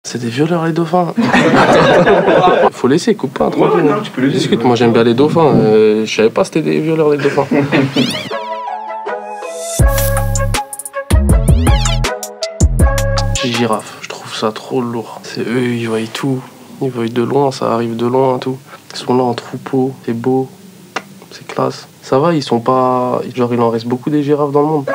C'est des violeurs les dauphins. Faut laisser, coupe pas, tranquille. Ouais, non, tu peux laisser. Discute, moi j'aime bien les dauphins. Je savais pas c'était des violeurs les dauphins. Les girafes, je trouve ça trop lourd. C'est eux, ils voient tout. Ils voient de loin, ça arrive de loin, tout. Ils sont là en troupeau, c'est beau, c'est classe. Ça va, ils sont pas... Genre, il en reste beaucoup des girafes dans le monde.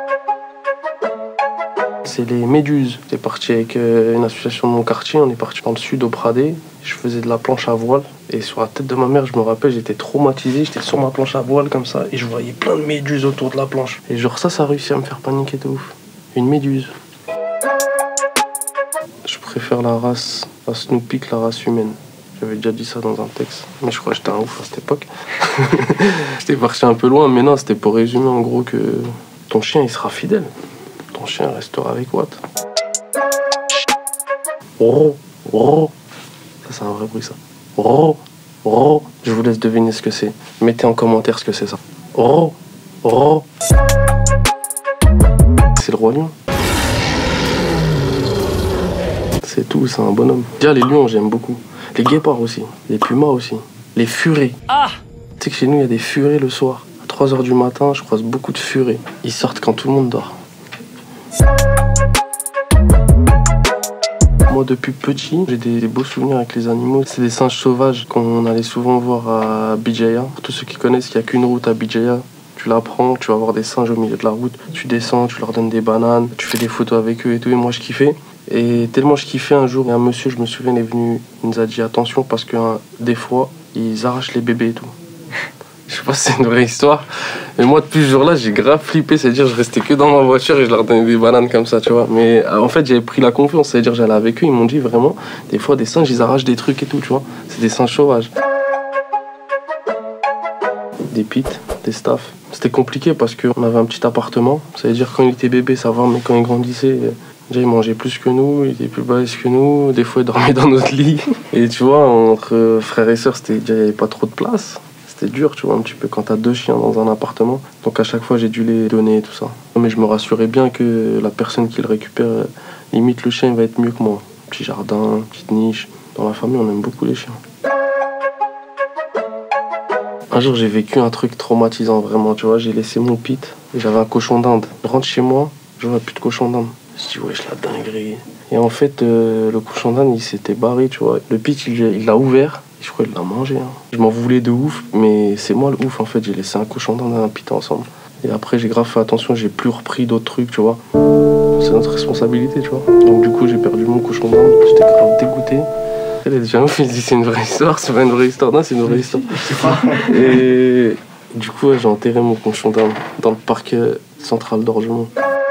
C'est les méduses. J'étais parti avec une association de mon quartier, on est parti dans le sud au Pradé. Je faisais de la planche à voile. Et sur la tête de ma mère, je me rappelle, j'étais traumatisé. J'étais sur ma planche à voile comme ça et je voyais plein de méduses autour de la planche. Et genre ça a réussi à me faire paniquer de ouf. Une méduse. Je préfère la race à Snoopy que la race humaine. J'avais déjà dit ça dans un texte, mais je crois que j'étais un ouf à cette époque. J'étais parti un peu loin, mais non, c'était pour résumer en gros que ton chien il sera fidèle. Ton chien restera avec Watt. Oh, oh. Ça c'est un vrai bruit ça. Oh, oh. Je vous laisse deviner ce que c'est. Mettez en commentaire ce que c'est ça. Oh, oh. C'est le roi lion. C'est tout, c'est un bonhomme. Déjà les lions j'aime beaucoup. Les guépards aussi, les pumas aussi, les furets. Ah! Tu sais que chez nous il y a des furets le soir. À 3 h du matin, je croise beaucoup de furets. Ils sortent quand tout le monde dort. Moi depuis petit, j'ai des beaux souvenirs avec les animaux. C'est des singes sauvages qu'on allait souvent voir à Bijaya. Pour tous ceux qui connaissent, il n'y a qu'une route à Bijaya. Tu la prends, tu vas voir des singes au milieu de la route. Tu descends, tu leur donnes des bananes, tu fais des photos avec eux et tout. Et moi je kiffais. Et tellement je kiffais, un jour, un monsieur, je me souviens, il est venu, il nous a dit attention parce que des fois, ils arrachent les bébés et tout. Je sais pas si c'est une vraie histoire, mais moi depuis ce jour-là, j'ai grave flippé, c'est-à-dire je restais que dans ma voiture et je leur donnais des bananes comme ça, tu vois. Mais en fait, j'avais pris la confiance, c'est-à-dire j'allais avec eux, ils m'ont dit vraiment, des fois des singes, ils arrachent des trucs et tout, tu vois. C'est des singes sauvages. Des pits, des staffs. C'était compliqué parce qu'on avait un petit appartement, ça veut dire quand il était bébé, ça va, mais quand il grandissait... Déjà, il mangeait plus que nous, il était plus balèze que nous, des fois il dormait dans notre lit. Et tu vois, entre frères et sœurs, il n'y avait pas trop de place. C'était dur, tu vois, un petit peu quand t'as 2 chiens dans un appartement. Donc à chaque fois, j'ai dû les donner et tout ça. Mais je me rassurais bien que la personne qui le récupère, limite le chien, il va être mieux que moi. Petit jardin, petite niche. Dans la famille, on aime beaucoup les chiens. Un jour, j'ai vécu un truc traumatisant, vraiment, tu vois. J'ai laissé mon pit et j'avais un cochon d'Inde. Je rentre chez moi, je vois plus de cochon d'Inde. Je me dis, wesh, la dinguerie. Et en fait, le cochon d'Inde, il s'était barré, tu vois. Le pit, il l'a ouvert. Et je crois qu'il l'a mangé. Hein. Je m'en voulais de ouf, mais c'est moi le ouf, en fait. J'ai laissé un cochon d'Inde et un pit ensemble. Et après, j'ai grave fait attention, j'ai plus repris d'autres trucs, tu vois. C'est notre responsabilité, tu vois. Donc, du coup, j'ai perdu mon cochon d'Inde. J'étais grave dégoûté. Elle est déjà ouf, il dit, c'est une vraie histoire. C'est pas une vraie histoire, non, c'est une vraie histoire. Et du coup, ouais, j'ai enterré mon cochon d'Inde dans le parc central d'Orgemont.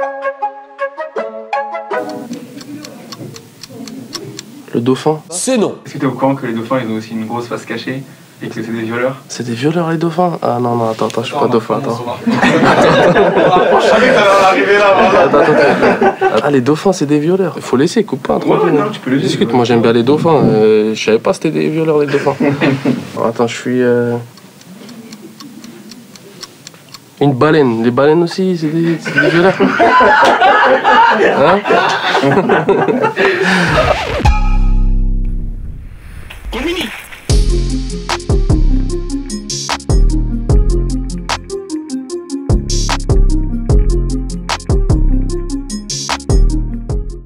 Le dauphin? C'est non. Est-ce que t'es au courant que les dauphins ils ont aussi une grosse face cachée et que c'est des violeurs? C'est des violeurs les dauphins? Ah non, non, attends, je suis pas dauphin, attends. Je savais que t'allais en arriver là, voilà. Attends. Ah, les dauphins c'est des violeurs. Il faut laisser, coupe pas, tranquille. Ouais, non, tu peux laisser. Discute, moi j'aime bien les dauphins. Je savais pas c'était des violeurs les dauphins. Alors, attends, je suis... Une baleine. Les baleines aussi, c'est des violeurs. Hein? Communique.